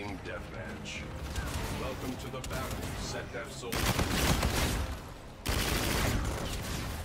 Team Deathmatch. Welcome to the battle, Set Def Soldier.